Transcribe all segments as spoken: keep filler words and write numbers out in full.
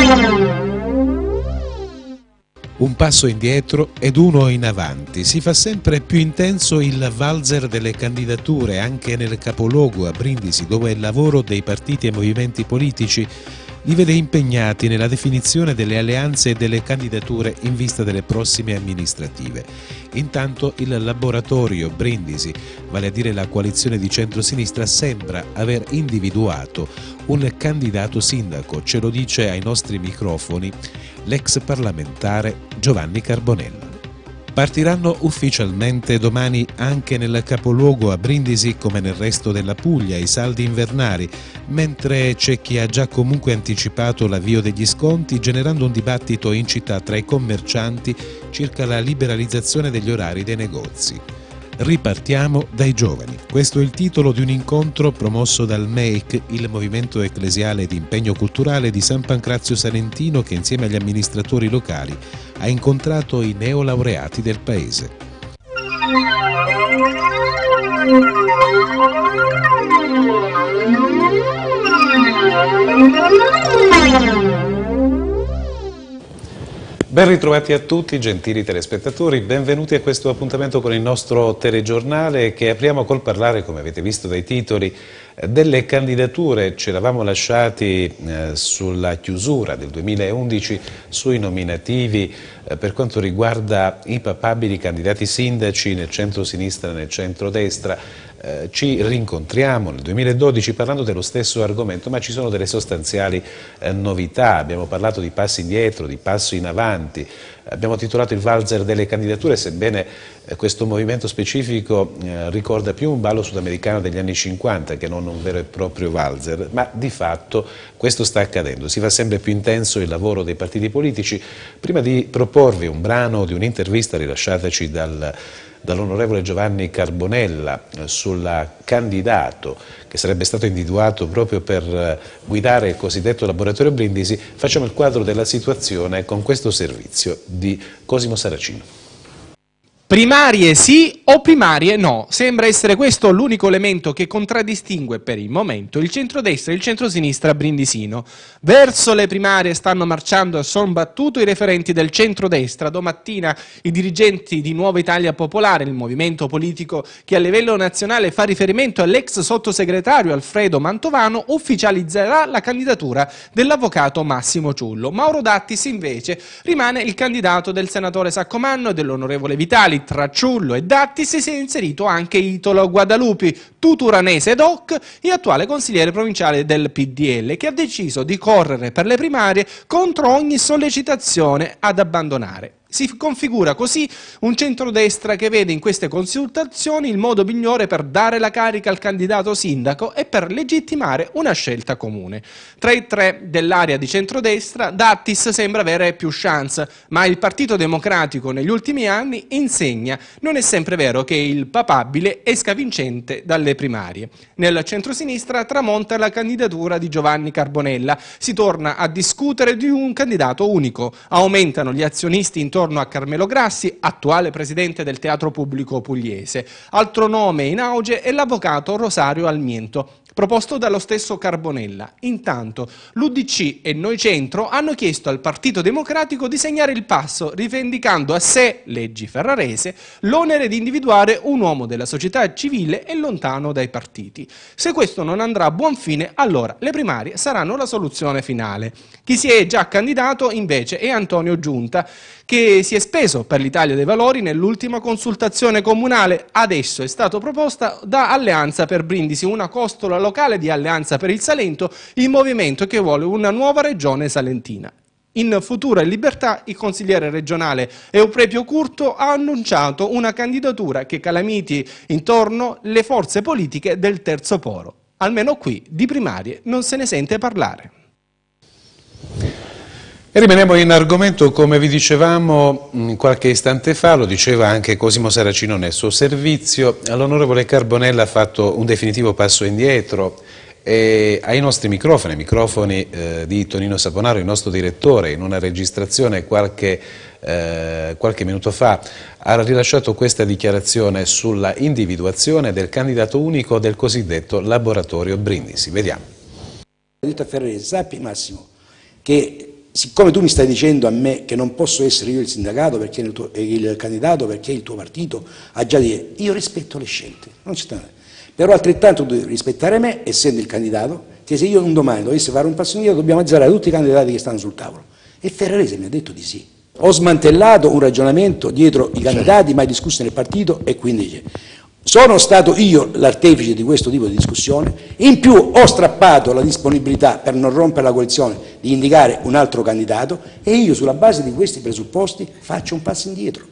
Un passo indietro ed uno in avanti. Si fa sempre più intenso il valzer delle candidature anche nel capoluogo a Brindisi, dove il lavoro dei partiti e movimenti politici li vede impegnati nella definizione delle alleanze e delle candidature in vista delle prossime amministrative. Intanto il laboratorio Brindisi, vale a dire la coalizione di centrosinistra, sembra aver individuato un candidato sindaco, ce lo dice ai nostri microfoni l'ex parlamentare Giovanni Carbonella. Partiranno ufficialmente domani anche nel capoluogo a Brindisi, come nel resto della Puglia, i saldi invernali, mentre c'è chi ha già comunque anticipato l'avvio degli sconti, generando un dibattito in città tra i commercianti circa la liberalizzazione degli orari dei negozi. Ripartiamo dai giovani. Questo è il titolo di un incontro promosso dal M E I C, il Movimento Ecclesiale di Impegno Culturale di San Pancrazio Salentino, che insieme agli amministratori locali ha incontrato i neolaureati del paese. Ben ritrovati a tutti, gentili telespettatori, benvenuti a questo appuntamento con il nostro telegiornale che apriamo col parlare, come avete visto dai titoli, delle candidature. Ci eravamo lasciati eh, sulla chiusura del duemilaundici sui nominativi eh, per quanto riguarda i papabili candidati sindaci nel centro-sinistra e nel centro-destra. Eh, ci rincontriamo nel duemiladodici parlando dello stesso argomento, ma ci sono delle sostanziali eh, novità. Abbiamo parlato di passi indietro, di passi in avanti, abbiamo titolato il valzer delle candidature, sebbene eh, questo movimento specifico eh, ricorda più un ballo sudamericano degli anni cinquanta che non un vero e proprio valzer, ma di fatto questo sta accadendo. Si fa sempre più intenso il lavoro dei partiti politici. Prima di proporvi un brano di un'intervista rilasciataci dal dall'onorevole Giovanni Carbonella sul candidato che sarebbe stato individuato proprio per guidare il cosiddetto laboratorio Brindisi, facciamo il quadro della situazione con questo servizio di Cosimo Saracino. Primarie sì o primarie no? Sembra essere questo l'unico elemento che contraddistingue per il momento il centrodestra e il centrosinistra brindisino. Verso le primarie stanno marciando a son battuto i referenti del centrodestra. Domattina i dirigenti di Nuova Italia Popolare, il movimento politico che a livello nazionale fa riferimento all'ex sottosegretario Alfredo Mantovano, ufficializzerà la candidatura dell'avvocato Massimo Ciullo. Mauro Dattis invece rimane il candidato del senatore Saccomanno e dell'onorevole Vitali. Tra Ciullo e Dattis si è inserito anche Italo Guadalupi, tuturanese doc e attuale consigliere provinciale del P D L, che ha deciso di correre per le primarie contro ogni sollecitazione ad abbandonare. Si configura così un centrodestra che vede in queste consultazioni il modo migliore per dare la carica al candidato sindaco e per legittimare una scelta comune. Tra i tre dell'area di centrodestra, Dattis sembra avere più chance, ma il Partito Democratico negli ultimi anni insegna non è sempre vero che il papabile esca vincente dalle primarie. Nel centrosinistra tramonta la candidatura di Giovanni Carbonella. Si torna a discutere di un candidato unico. Aumentano gli azionisti intorno a Carmelo Grassi, attuale presidente del Teatro Pubblico Pugliese. Altro nome in auge è l'avvocato Rosario Almiento, proposto dallo stesso Carbonella. Intanto l'U D C e Noi Centro hanno chiesto al Partito Democratico di segnare il passo, rivendicando a sé, leggi ferrarese, l'onere di individuare un uomo della società civile e lontano dai partiti. Se questo non andrà a buon fine, allora le primarie saranno la soluzione finale. Chi si è già candidato invece è Antonio Giunta, che si è speso per l'Italia dei Valori nell'ultima consultazione comunale. Adesso è stato proposta da Alleanza per Brindisi, una costola locale di Alleanza per il Salento, il movimento che vuole una nuova regione salentina. In Futuro e Libertà il consigliere regionale Euprepio Curto ha annunciato una candidatura che calamiti intorno le forze politiche del terzo polo. Almeno qui di primarie non se ne sente parlare. E rimaniamo in argomento, come vi dicevamo qualche istante fa, lo diceva anche Cosimo Saracino nel suo servizio, l'onorevole Carbonella ha fatto un definitivo passo indietro e ai nostri microfoni, ai microfoni eh, di Tonino Saponaro, il nostro direttore, in una registrazione qualche, eh, qualche minuto fa, ha rilasciato questa dichiarazione sulla individuazione del candidato unico del cosiddetto laboratorio Brindisi. Vediamo. Ferrarese, sappi Massimo che siccome tu mi stai dicendo a me che non posso essere io il sindacato perché il, tuo, il candidato perché il tuo partito ha già detto, io rispetto le scelte, non c'è sta. Però altrettanto devi rispettare me, essendo il candidato, che se io un domani dovessi fare un passo indietro dobbiamo azzerare tutti i candidati che stanno sul tavolo. E Ferrarese mi ha detto di sì. Ho smantellato un ragionamento dietro i candidati mai discussi nel partito e quindi sono stato io l'artefice di questo tipo di discussione, in più ho strappato la disponibilità per non rompere la coalizione di indicare un altro candidato e io sulla base di questi presupposti faccio un passo indietro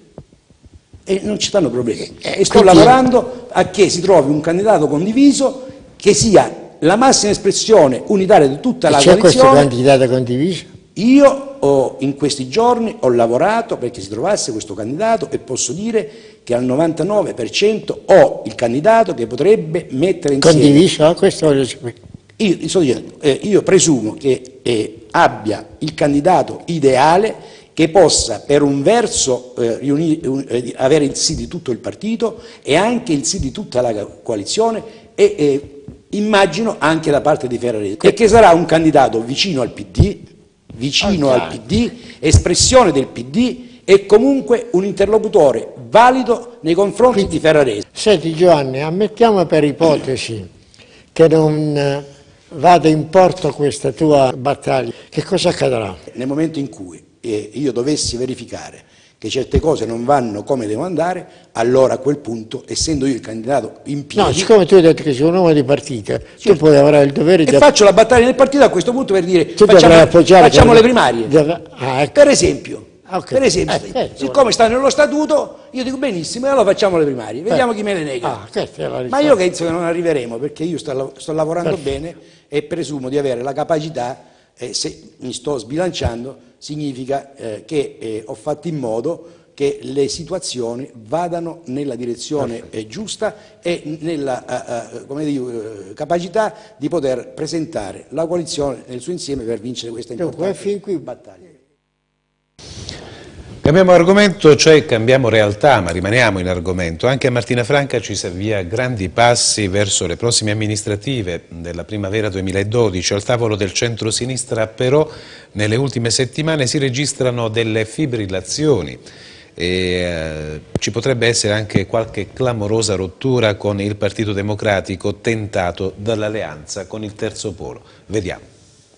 e non ci stanno problemi e sto lavorando a che si trovi un candidato condiviso che sia la massima espressione unitaria di tutta la coalizione. C'è questo candidato condiviso? Io ho, in questi giorni ho lavorato perché si trovasse questo candidato e posso dire che al novantanove per cento ho il candidato che potrebbe mettere insieme... Condiviso? Ah, questo voglio sapere. Io, sto dicendo, eh, io presumo che eh, abbia il candidato ideale che possa per un verso eh, riunire, eh, avere il sì di tutto il partito e anche il sì di tutta la coalizione e eh, immagino anche da parte di Ferrarese, e che sarà un candidato vicino al P D, vicino al P D, espressione del P D e comunque un interlocutore valido nei confronti di Ferrarese. Senti Giovanni, ammettiamo per ipotesi che non vada in porto questa tua battaglia, che cosa accadrà? Nel momento in cui eh, io dovessi verificare che certe cose non vanno come devono andare, allora a quel punto, essendo io il candidato in piedi... No, siccome tu hai detto che sei un uomo di partito, certo, tu puoi avere il dovere di... E faccio la battaglia nel partito a questo punto per dire, tu facciamo, facciamo per... le primarie. Deve... Ah, ecco. Per esempio, okay. per esempio eh, eh, siccome sta nello statuto, io dico benissimo, e allora facciamo le primarie, vediamo eh. chi me le nega. Ah, Ma io penso che non arriveremo, perché io sto, sto lavorando Perfetto. bene e presumo di avere la capacità, eh, se mi sto sbilanciando, significa eh, che eh, ho fatto in modo che le situazioni vadano nella direzione eh, giusta e nella uh, uh, come dico, uh, capacità di poter presentare la coalizione nel suo insieme per vincere questa importante battaglia. Cambiamo argomento, cioè cambiamo realtà, ma rimaniamo in argomento. Anche a Martina Franca ci si avvia grandi passi verso le prossime amministrative della primavera duemiladodici. Al tavolo del centro-sinistra però nelle ultime settimane si registrano delle fibrillazioni e eh, ci potrebbe essere anche qualche clamorosa rottura con il Partito Democratico tentato dall'alleanza con il Terzo Polo. Vediamo.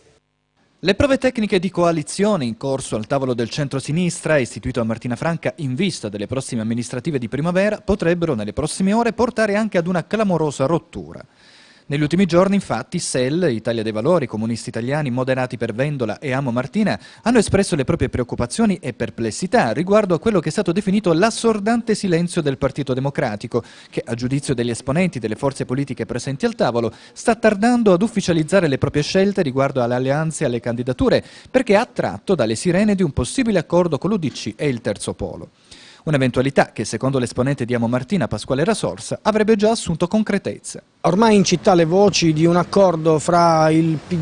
Le prove tecniche di coalizione in corso al tavolo del centro-sinistra, istituito a Martina Franca in vista delle prossime amministrative di primavera, potrebbero nelle prossime ore portare anche ad una clamorosa rottura. Negli ultimi giorni, infatti, S E L, Italia dei Valori, Comunisti Italiani, Moderati per Vendola e Amo Martina hanno espresso le proprie preoccupazioni e perplessità riguardo a quello che è stato definito l'assordante silenzio del Partito Democratico, che, a giudizio degli esponenti delle forze politiche presenti al tavolo, sta tardando ad ufficializzare le proprie scelte riguardo alle alleanze e alle candidature, perché è attratto dalle sirene di un possibile accordo con l'U D C e il Terzo Polo. Un'eventualità che, secondo l'esponente di Amo Martina, Pasquale Rasorsa, avrebbe già assunto concretezza. Ormai in città le voci di un accordo fra il P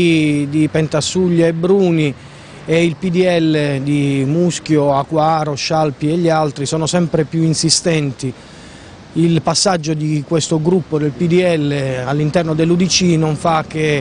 D di Pentassuglia e Bruni e il P D L di Muschio, Acquaro, Scialpi e gli altri sono sempre più insistenti. Il passaggio di questo gruppo del P D L all'interno dell'U D C non fa che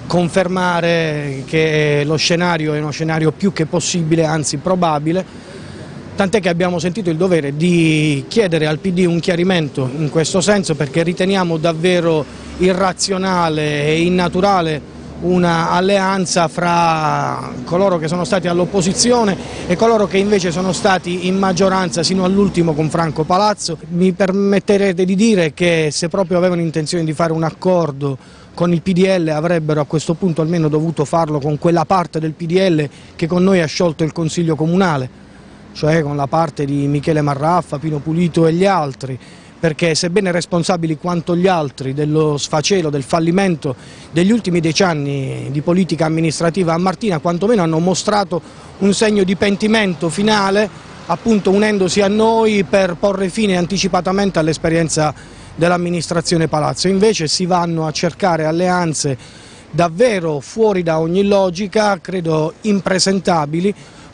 confermare che lo scenario è uno scenario più che possibile, anzi probabile. Tant'è che abbiamo sentito il dovere di chiedere al P D un chiarimento in questo senso, perché riteniamo davvero irrazionale e innaturale una alleanza fra coloro che sono stati all'opposizione e coloro che invece sono stati in maggioranza sino all'ultimo con Franco Palazzo. Mi permetterete di dire che se proprio avevano intenzione di fare un accordo con il P D L avrebbero a questo punto almeno dovuto farlo con quella parte del P D L che con noi ha sciolto il Consiglio Comunale, cioè con la parte di Michele Marraffa, Pino Pulito e gli altri, perché sebbene responsabili quanto gli altri dello sfacelo, del fallimento degli ultimi dieci anni di politica amministrativa a Martina, quantomeno hanno mostrato un segno di pentimento finale, appunto unendosi a noi per porre fine anticipatamente all'esperienza dell'amministrazione Palazzo. Invece si vanno a cercare alleanze davvero fuori da ogni logica, credo impresentabili,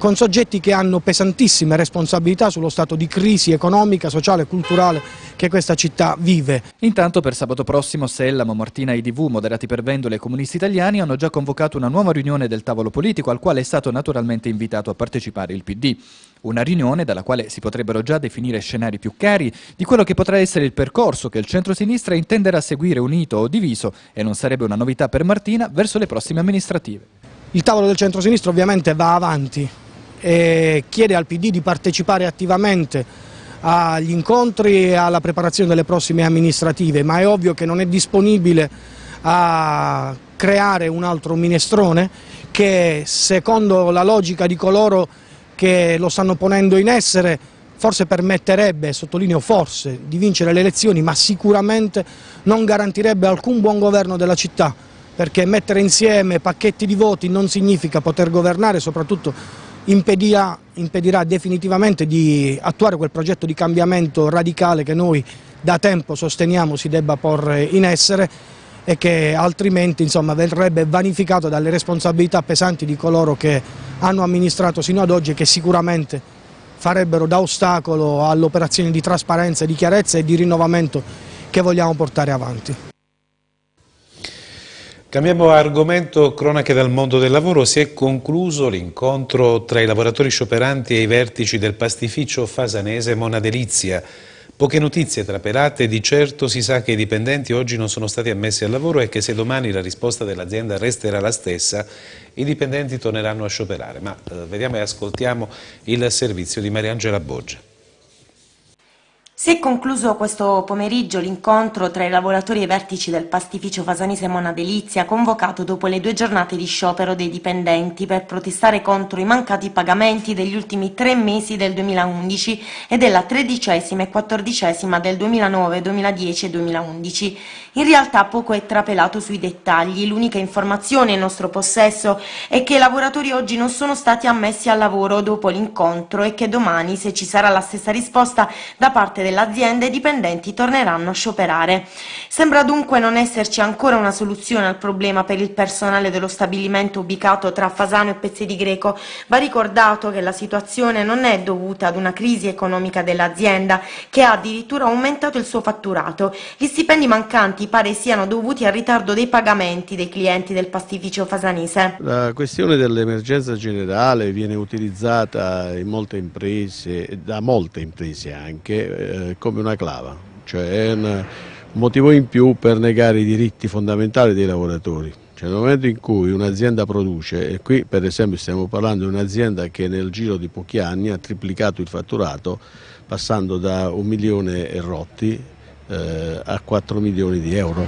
con soggetti che hanno pesantissime responsabilità sullo stato di crisi economica, sociale e culturale che questa città vive. Intanto per sabato prossimo Sellamo, Martina e I D V, moderati per Vendola e comunisti italiani, hanno già convocato una nuova riunione del tavolo politico al quale è stato naturalmente invitato a partecipare il P D. Una riunione dalla quale si potrebbero già definire scenari più chiari di quello che potrà essere il percorso che il centro-sinistra intenderà seguire unito o diviso, e non sarebbe una novità per Martina, verso le prossime amministrative. Il tavolo del centro-sinistra ovviamente va avanti e chiede al P D di partecipare attivamente agli incontri e alla preparazione delle prossime amministrative, ma è ovvio che non è disponibile a creare un altro minestrone che, secondo la logica di coloro che lo stanno ponendo in essere, forse permetterebbe, sottolineo forse, di vincere le elezioni, ma sicuramente non garantirebbe alcun buon governo della città, perché mettere insieme pacchetti di voti non significa poter governare, soprattutto impedirà, impedirà definitivamente di attuare quel progetto di cambiamento radicale che noi da tempo sosteniamo si debba porre in essere e che altrimenti, insomma, verrebbe vanificato dalle responsabilità pesanti di coloro che hanno amministrato sino ad oggi e che sicuramente farebbero da ostacolo all'operazione di trasparenza, di chiarezza e di rinnovamento che vogliamo portare avanti. Cambiamo argomento, cronache dal mondo del lavoro. Si è concluso l'incontro tra i lavoratori scioperanti e i vertici del pastificio fasanese Mona Delizia. Poche notizie trapelate, di certo si sa che i dipendenti oggi non sono stati ammessi al lavoro e che se domani la risposta dell'azienda resterà la stessa, i dipendenti torneranno a scioperare. Ma eh, vediamo e ascoltiamo il servizio di Mariangela Boggia. Si è concluso questo pomeriggio l'incontro tra i lavoratori e i vertici del pastificio fasanese Mona Delizia, convocato dopo le due giornate di sciopero dei dipendenti per protestare contro i mancati pagamenti degli ultimi tre mesi del duemilaundici e della tredicesima e quattordicesima del duemilanove, duemiladieci e duemilaundici. In realtà poco è trapelato sui dettagli. L'unica informazione in nostro possesso è che i lavoratori oggi non sono stati ammessi al lavoro dopo l'incontro e che domani, se ci sarà la stessa risposta da parte dell'azienda, i dipendenti torneranno a scioperare. Sembra dunque non esserci ancora una soluzione al problema per il personale dello stabilimento ubicato tra Fasano e Pezzedi Greco. Va ricordato che la situazione non è dovuta ad una crisi economica dell'azienda, che ha addirittura aumentato il suo fatturato. Gli stipendi mancanti pare siano dovuti al ritardo dei pagamenti dei clienti del pastificio fasanese. La questione dell'emergenza generale viene utilizzata in molte imprese, da molte imprese anche, eh, come una clava, cioè è un motivo in più per negare i diritti fondamentali dei lavoratori. Cioè, nel momento in cui un'azienda produce, e qui per esempio stiamo parlando di un'azienda che nel giro di pochi anni ha triplicato il fatturato, passando da un milione e rotti a quattro milioni di euro.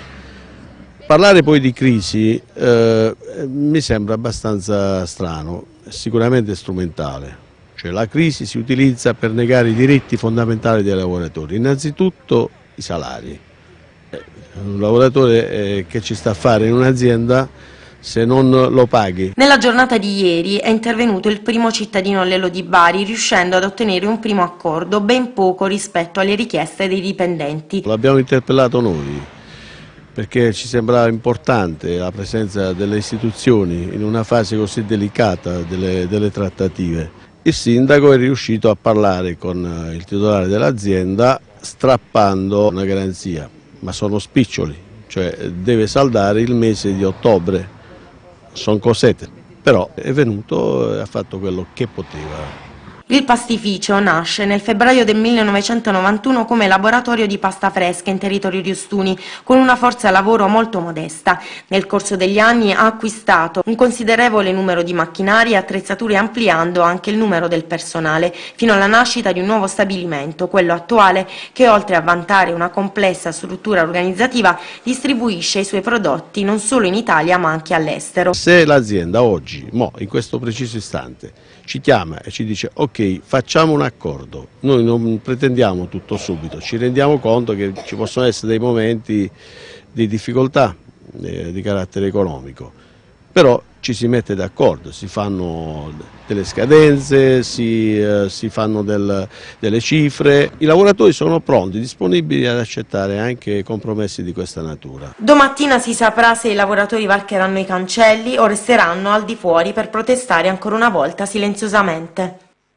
Parlare poi di crisi eh, mi sembra abbastanza strano, sicuramente strumentale. Cioè, la crisi si utilizza per negare i diritti fondamentali dei lavoratori, innanzitutto i salari. Un lavoratore eh, che ci sta a fare in un'azienda, se non lo paghi. Nella giornata di ieri è intervenuto il primo cittadino Lello di Bari, riuscendo ad ottenere un primo accordo, ben poco rispetto alle richieste dei dipendenti. L'abbiamo interpellato noi, perché ci sembrava importante la presenza delle istituzioni in una fase così delicata delle, delle trattative. Il sindaco è riuscito a parlare con il titolare dell'azienda strappando una garanzia, ma sono spiccioli, cioè deve saldare il mese di ottobre. Sono cosette, però è venuto e ha fatto quello che poteva. Il pastificio nasce nel febbraio del millenovecentonovantuno come laboratorio di pasta fresca in territorio di Ostuni, con una forza lavoro molto modesta. Nel corso degli anni ha acquistato un considerevole numero di macchinari e attrezzature, ampliando anche il numero del personale, fino alla nascita di un nuovo stabilimento, quello attuale, che oltre a vantare una complessa struttura organizzativa, distribuisce i suoi prodotti non solo in Italia ma anche all'estero. Se l'azienda oggi, mo, in questo preciso istante, ci chiama e ci dice ok, facciamo un accordo, noi non pretendiamo tutto subito, ci rendiamo conto che ci possono essere dei momenti di difficoltà eh, di carattere economico, però ci si mette d'accordo, si fanno delle scadenze, si, eh, si fanno del, delle cifre. I lavoratori sono pronti, disponibili ad accettare anche compromessi di questa natura. Domattina si saprà se i lavoratori varcheranno i cancelli o resteranno al di fuori per protestare ancora una volta silenziosamente.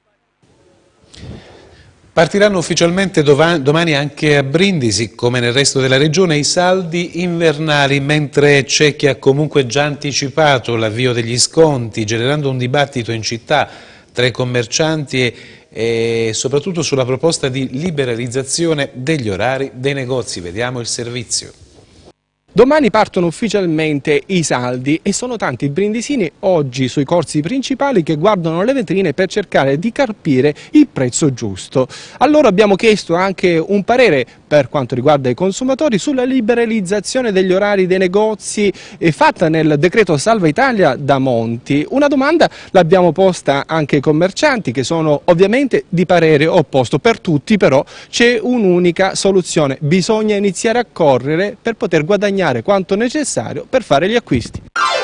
Partiranno ufficialmente domani anche a Brindisi, come nel resto della regione, i saldi invernali, mentre c'è chi ha comunque già anticipato l'avvio degli sconti, generando un dibattito in città tra i commercianti e, e soprattutto sulla proposta di liberalizzazione degli orari dei negozi. Vediamo il servizio. Domani partono ufficialmente i saldi e sono tanti i brindisini oggi sui corsi principali che guardano le vetrine per cercare di capire il prezzo giusto. Allora abbiamo chiesto anche un parere per quanto riguarda i consumatori sulla liberalizzazione degli orari dei negozi fatta nel decreto Salva Italia da Monti. Una domanda l'abbiamo posta anche ai commercianti che sono ovviamente di parere opposto. Per tutti però c'è un'unica soluzione: bisogna iniziare a correre per poter guadagnare quanto necessario per fare gli acquisti.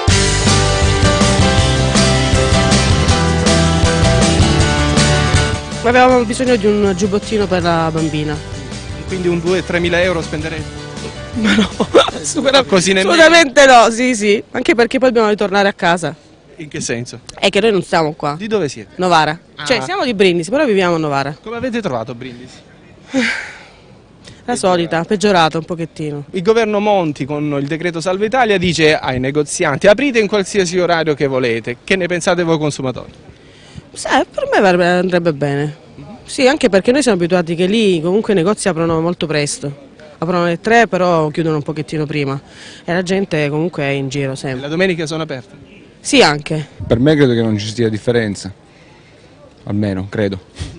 Avevamo bisogno di un giubbottino per la bambina. Quindi un due tre mila euro spenderete? Ma no, assolutamente, Così assolutamente no, sì sì, anche perché poi dobbiamo ritornare a casa. In che senso? È che noi non stiamo qua. Di dove siete? Novara. Ah. Cioè siamo di Brindisi, però viviamo a Novara. Come avete trovato Brindisi? La solita, peggiorata un pochettino. Il governo Monti con il decreto Salva Italia dice ai negozianti: aprite in qualsiasi orario che volete. Che ne pensate voi consumatori? Sì, per me andrebbe bene. Sì, anche perché noi siamo abituati che lì comunque i negozi aprono molto presto. Aprono alle tre, però chiudono un pochettino prima. E la gente comunque è in giro sempre. La domenica sono aperte? Sì, anche. Per me credo che non ci sia differenza. Almeno, credo.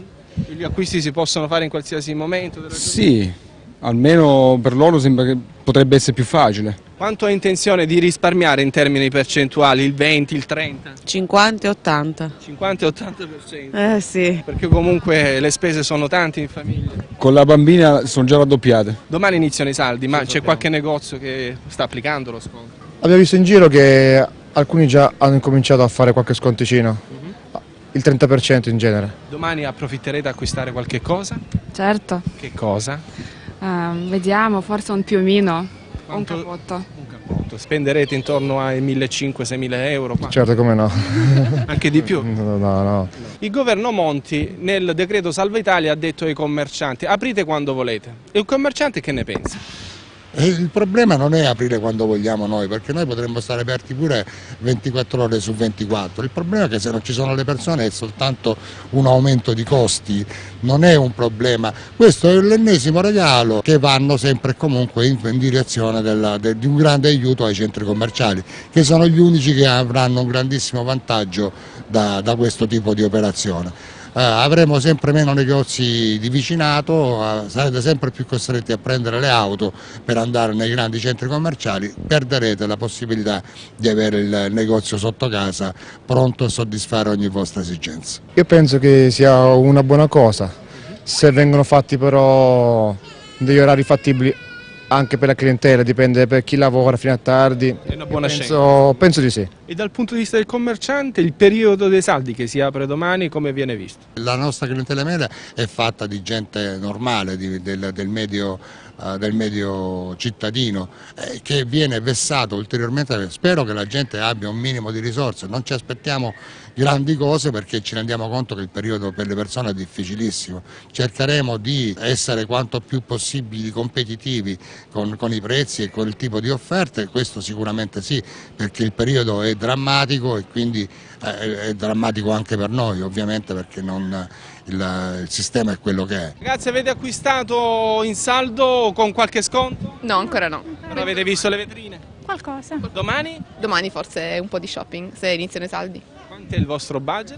Gli acquisti si possono fare in qualsiasi momento della giornata? Sì. Almeno per loro sembra che potrebbe essere più facile. Quanto ha intenzione di risparmiare in termini percentuali? Il venti, il trenta? cinquanta e ottanta. cinquanta e ottanta per cento? Eh sì. Perché comunque le spese sono tante in famiglia. Con la bambina sono già raddoppiate. Domani iniziano i saldi, ma c'è qualche negozio che sta applicando lo sconto? Abbiamo visto in giro che alcuni già hanno incominciato a fare qualche sconticino. Uh-huh. Il trenta per cento in genere. Domani approfitterete a acquistare qualche cosa? Certo. Che cosa? Uh, vediamo, forse un piumino, Quanto? un cappotto. Un cappotto. Spenderete intorno ai millecinquecento seimila euro? Qua. Certo, come no. Anche di più? No, no, no. Il governo Monti nel decreto Salva Italia ha detto ai commercianti: aprite quando volete. E il commerciante che ne pensa? E il problema non è aprire quando vogliamo noi, perché noi potremmo stare aperti pure ventiquattro ore su ventiquattro. Il problema è che se non ci sono le persone è soltanto un aumento di costi, non è un problema. Questo è l'ennesimo regalo che vanno sempre e comunque in, in direzione della, de, di un grande aiuto ai centri commerciali, che sono gli unici che avranno un grandissimo vantaggio da, da questo tipo di operazione. Uh, avremo sempre meno negozi di vicinato, uh, sarete sempre più costretti a prendere le auto per andare nei grandi centri commerciali, perderete la possibilità di avere il negozio sotto casa pronto a soddisfare ogni vostra esigenza. Io penso che sia una buona cosa, se vengono fatti però degli orari fattibili anche per la clientela, dipende per chi lavora fino a tardi. È una buona penso, scelta. Penso di sì. E dal punto di vista del commerciante, il periodo dei saldi che si apre domani come viene visto? La nostra clientela media è fatta di gente normale, di, del, del, medio, uh, del medio cittadino, eh, che viene vessato ulteriormente. Spero che la gente abbia un minimo di risorse, non ci aspettiamo grandi cose perché ci rendiamo conto che il periodo per le persone è difficilissimo. Cercheremo di essere quanto più possibili competitivi con, con i prezzi e con il tipo di offerte, questo sicuramente sì, perché il periodo è drammatico e quindi eh, è drammatico anche per noi, ovviamente, perché non, il, il sistema è quello che è. Ragazzi, avete acquistato in saldo con qualche sconto? No, ancora no. Non avete visto le vetrine? Qualcosa. Domani? Domani forse un po' di shopping, se iniziano i saldi. Quanto è il vostro budget?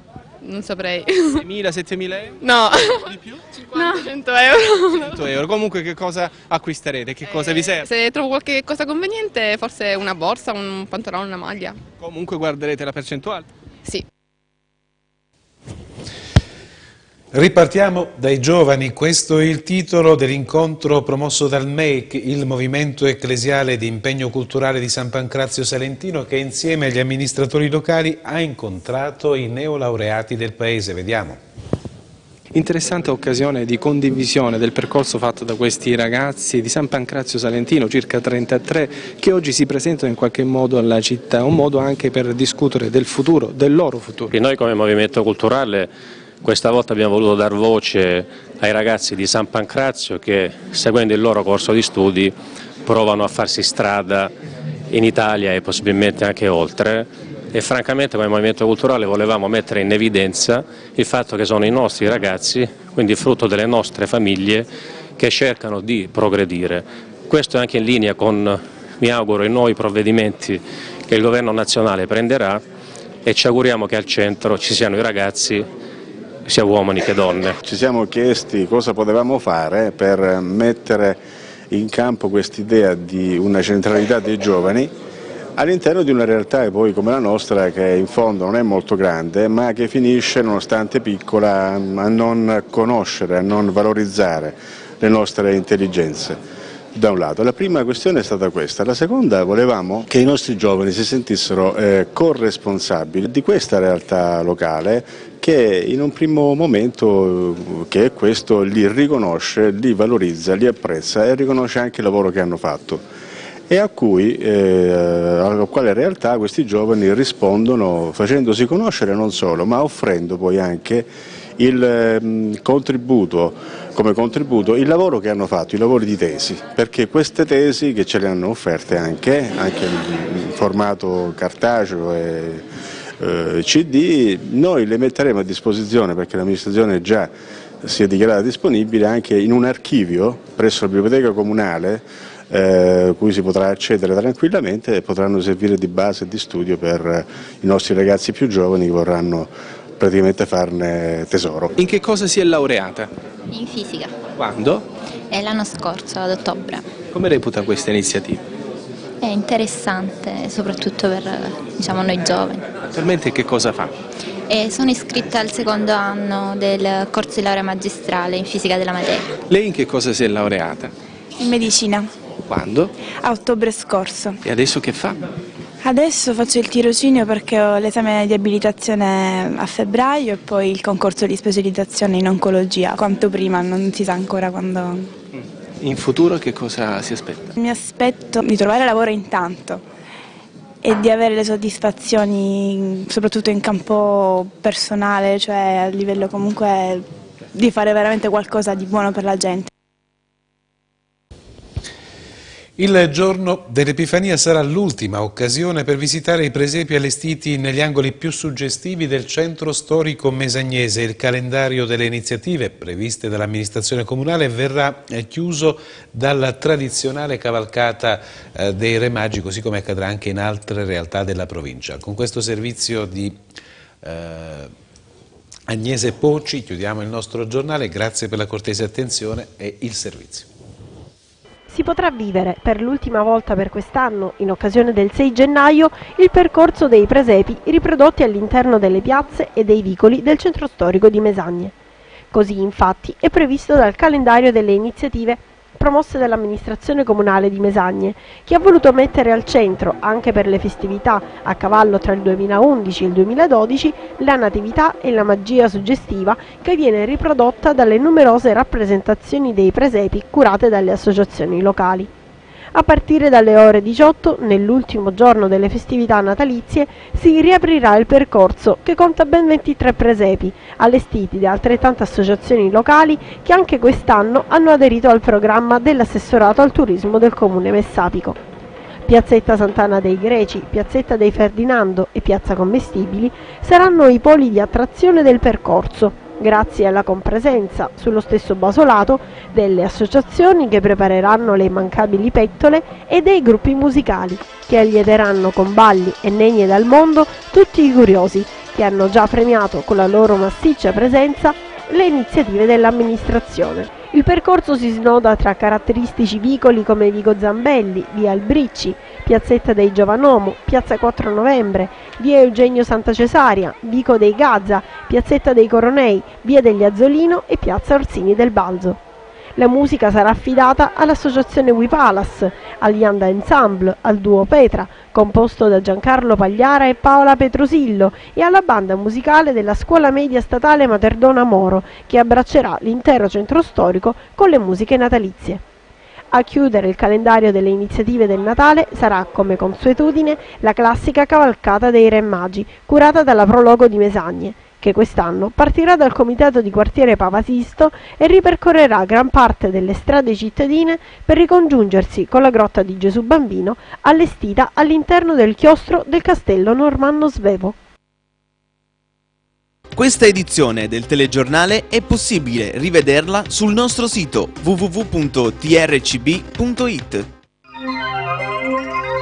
Non saprei. seimila, settemila euro? No. Di più? cinquanta, cento euro. cento euro. Comunque che cosa acquisterete? Che cosa eh, vi serve? Se trovo qualche cosa conveniente, forse una borsa, un pantalone, una maglia. Comunque guarderete la percentuale? Sì. Ripartiamo dai giovani, questo è il titolo dell'incontro promosso dal M E C, il Movimento Ecclesiale di Impegno Culturale di San Pancrazio Salentino, che insieme agli amministratori locali ha incontrato i neolaureati del paese. Vediamo. Interessante occasione di condivisione del percorso fatto da questi ragazzi di San Pancrazio Salentino, circa trentatré, che oggi si presentano in qualche modo alla città, un modo anche per discutere del futuro, del loro futuro. E noi come Movimento Culturale questa volta abbiamo voluto dar voce ai ragazzi di San Pancrazio che, seguendo il loro corso di studi, provano a farsi strada in Italia e possibilmente anche oltre, e francamente come Movimento Culturale volevamo mettere in evidenza il fatto che sono i nostri ragazzi, quindi frutto delle nostre famiglie, che cercano di progredire. Questo è anche in linea con, mi auguro, i nuovi provvedimenti che il Governo nazionale prenderà, e ci auguriamo che al centro ci siano i ragazzi, sia uomini che donne. Ci siamo chiesti cosa potevamo fare per mettere in campo quest'idea di una centralità dei giovani all'interno di una realtà poi come la nostra, che in fondo non è molto grande, ma che finisce, nonostante piccola, a non conoscere, a non valorizzare le nostre intelligenze. Da un lato, la prima questione è stata questa, la seconda volevamo che i nostri giovani si sentissero eh, corresponsabili di questa realtà locale che in un primo momento, che è questo, li riconosce, li valorizza, li apprezza e riconosce anche il lavoro che hanno fatto, e a cui, eh, alla quale realtà questi giovani rispondono facendosi conoscere non solo, ma offrendo poi anche il eh, contributo, come contributo, il lavoro che hanno fatto, i lavori di tesi, perché queste tesi che ce le hanno offerte anche, anche in formato cartaceo e eh, C D, noi le metteremo a disposizione, perché l'amministrazione già si è dichiarata disponibile, anche in un archivio presso la biblioteca comunale, eh, cui si potrà accedere tranquillamente e potranno servire di base di studio per i nostri ragazzi più giovani che vorranno praticamente farne tesoro. In che cosa si è laureata? In fisica. Quando? È l'anno scorso, ad ottobre. Come reputa questa iniziativa? È interessante, soprattutto per, diciamo, noi giovani. Attualmente che cosa fa? E sono iscritta al secondo anno del corso di laurea magistrale in fisica della materia. Lei in che cosa si è laureata? In medicina. Quando? A ottobre scorso. E adesso che fa? Adesso faccio il tirocinio perché ho l'esame di abilitazione a febbraio e poi il concorso di specializzazione in oncologia, quanto prima, non si sa ancora quando. In futuro che cosa si aspetta? Mi aspetto di trovare lavoro intanto e di avere le soddisfazioni soprattutto in campo personale, cioè a livello comunque di fare veramente qualcosa di buono per la gente. Il giorno dell'Epifania sarà l'ultima occasione per visitare i presepi allestiti negli angoli più suggestivi del centro storico mesagnese. Il calendario delle iniziative previste dall'amministrazione comunale verrà chiuso dalla tradizionale cavalcata dei Re Magi, così come accadrà anche in altre realtà della provincia. Con questo servizio di eh, Agnese Poci chiudiamo il nostro giornale. Grazie per la cortese attenzione e il servizio. Si potrà vivere per l'ultima volta per quest'anno, in occasione del sei gennaio, il percorso dei presepi riprodotti all'interno delle piazze e dei vicoli del centro storico di Mesagne. Così infatti è previsto dal calendario delle iniziative promosse dall'amministrazione comunale di Mesagne, che ha voluto mettere al centro, anche per le festività a cavallo tra il duemilaundici e il duemiladodici, la natività e la magia suggestiva che viene riprodotta dalle numerose rappresentazioni dei presepi curate dalle associazioni locali. A partire dalle ore diciotto, nell'ultimo giorno delle festività natalizie, si riaprirà il percorso che conta ben ventitré presepi, allestiti da altrettante associazioni locali che anche quest'anno hanno aderito al programma dell'assessorato al turismo del comune Messapico. Piazzetta Sant'Anna dei Greci, Piazzetta dei Ferdinando e Piazza Commestibili saranno i poli di attrazione del percorso, grazie alla compresenza, sullo stesso basolato, delle associazioni che prepareranno le immancabili pettole e dei gruppi musicali, che alliederanno con balli e nenie dal mondo tutti i curiosi, che hanno già premiato con la loro massiccia presenza le iniziative dell'amministrazione. Il percorso si snoda tra caratteristici vicoli come Vico Zambelli, via Albricci, piazzetta dei Giovanomo, piazza quattro novembre, via Eugenio Santa Cesaria, Vico dei Gazza, piazzetta dei Coronei, via degli Azzolino e piazza Orsini del Balzo. La musica sarà affidata all'associazione We Palace, al Yanda Ensemble, al duo Petra, composto da Giancarlo Pagliara e Paola Petrosillo, e alla banda musicale della Scuola Media Statale Materdona Moro, che abbraccerà l'intero centro storico con le musiche natalizie. A chiudere il calendario delle iniziative del Natale sarà, come consuetudine, la classica cavalcata dei Re Magi, curata dalla Prologo di Mesagne, che quest'anno partirà dal comitato di quartiere Papa Sisto e ripercorrerà gran parte delle strade cittadine per ricongiungersi con la grotta di Gesù Bambino allestita all'interno del chiostro del castello normanno svevo. Questa edizione del telegiornale è possibile rivederla sul nostro sito w w w punto t r c b punto i t.